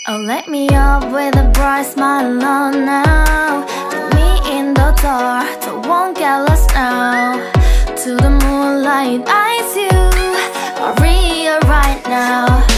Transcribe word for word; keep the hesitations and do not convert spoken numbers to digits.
Oh, let me up with a bright smile on now. Put me in the dark, don't won't get lost now. To the moonlight, eyes you are real right now.